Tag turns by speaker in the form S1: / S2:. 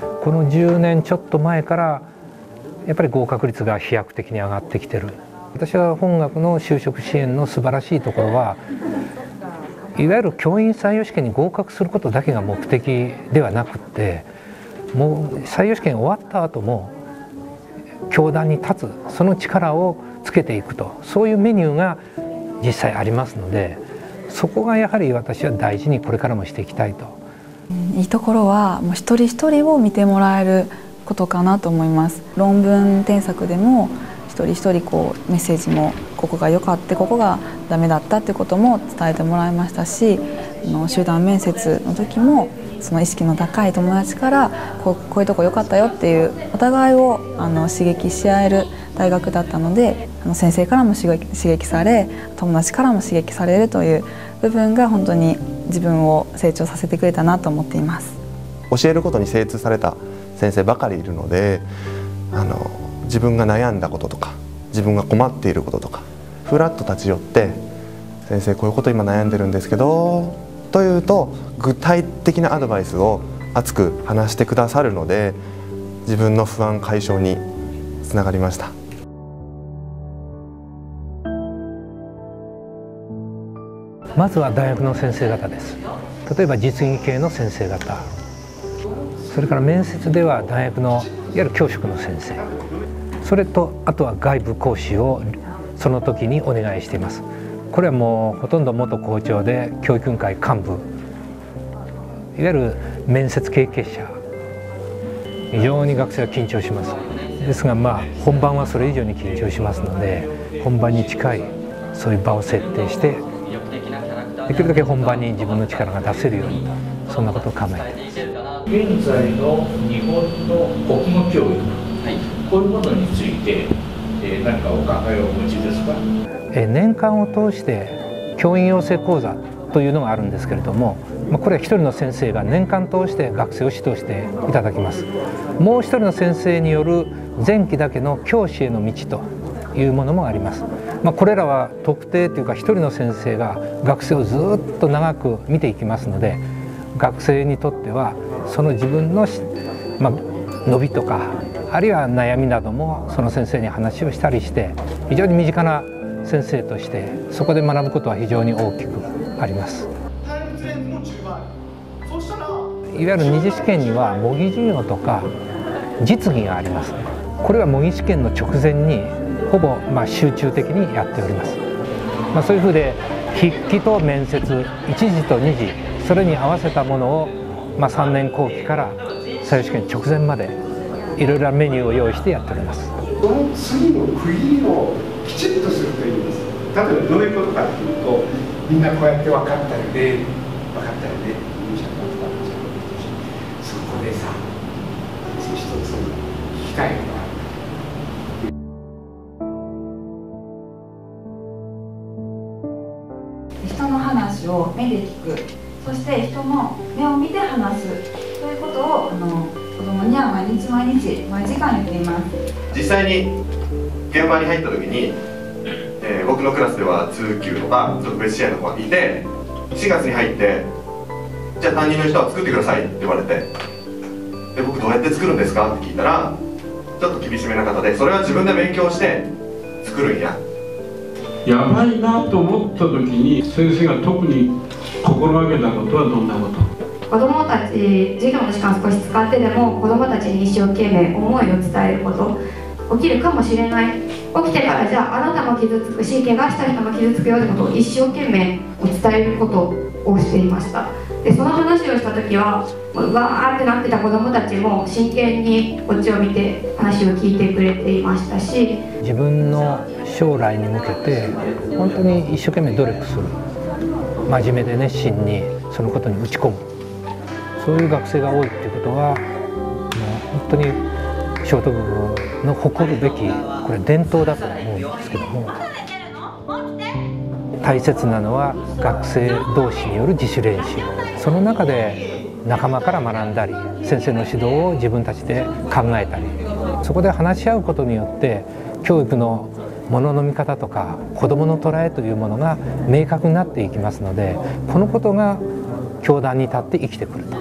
S1: この10年ちょっと前からやっぱり合格率が飛躍的に上がってきてる。私は本学の就職支援の素晴らしいところは、いわゆる教員採用試験に合格することだけが目的ではなくって、もう採用試験終わった後も教壇に立つ、その力をつけていくと、そういうメニューが実際ありますので、そこがやはり私は大事にこれからもしていきたいと。
S2: いいところはもう一人一人を見てもらえることかなと思います。論文添削でも一人一人こうメッセージもここが良かったここがダメだったってことも伝えてもらいましたし、集団面接の時もその意識の高い友達からこういうとこ良かったよっていうお互いを刺激し合える大学だったので、先生からも刺激され友達からも刺激されるという部分が本当に自分を成長させてくれたなと思っています。
S3: 教えることに精通された先生ばかりいるので、自分が悩んだこととか自分が困っていることとかふらっと立ち寄って「先生こういうこと今悩んでるんですけど」というと具体的なアドバイスを熱く話してくださるので、自分の不安解消につながりました。
S1: まずは大学の先生方です。例えば実技系の先生方、それから面接では大学のいわゆる教職の先生、それとあとは外部講師をその時にお願いしています。これはもうほとんど元校長で教育委員会幹部、いわゆる面接経験者、非常に学生は緊張します。ですが本番はそれ以上に緊張しますので、本番に近いそういう場を設定してできるだけ本番に自分の力が出せるように、そんなことを考えています。
S4: 現在の日本の国語教育、こういうものについて何かお考えをお持ちですか？
S1: 年間を通して教員養成講座というのがあるんですけれども、これは一人の先生が年間通して学生を指導していただきます。もう一人の先生による前期だけの教師への道というものもあります。これらは特定というか一人の先生が学生をずっと長く見ていきますので、学生にとってはその自分の伸びとかあるいは悩みなどもその先生に話をしたりして、非常に身近な先生としてそこで学ぶことは非常に大きくあります。いわゆる二次試験には模擬授業とか実技があります。これは模擬試験の直前にほぼ集中的にやっております。そういうふうで筆記と面接、1次と2次、それに合わせたものを3年後期から採用試験直前までいろいろなメニューを用意してやっております。
S5: その次の区切りをきちっとするといいんです。例えばどういうことかというと、みんなこうやって分かったよね、分かったよね、そこでさ、一つ聞きたいことがある。
S2: 人の話を目で聞く、そして人の目を見て話すということを子供には毎日毎時間言っています。
S3: 実際に現場に入った時に、僕のクラスでは通級とか特別支援の子がいて、4月に入って「じゃあ担任の人は作ってください」って言われて、で僕どうやって作るんですかって聞いたら、ちょっと厳しめな方で、それは自分で勉強して作るんや。
S4: やばいなと思った時に先生が特に心がけたことはどんなこと？
S6: 子どもたち、授業の時間少し使ってでも子どもたちに一生懸命思いを伝えること、起きるかもしれない、起きてからじゃああなたも傷つくし怪我した人も傷つくよってことを一生懸命伝えることをしていました。でその話をした時はうわーってなってた子どもたちも真剣にこっちを見て話を聞いてくれていましたし、
S1: 自分の将来に向けて本当に一生懸命努力する、真面目で熱心にそのことに打ち込む、そういう学生が多いっていうことはもう本当に聖徳部の誇るべきこれ伝統だと思うんですけども、大切なのは学生同士による自主練習、その中で仲間から学んだり先生の指導を自分たちで考えたり、そこで話し合うことによって教育のものの見方とか子どもの捉えというものが明確になっていきますので、このことが教壇に立って生きてくると。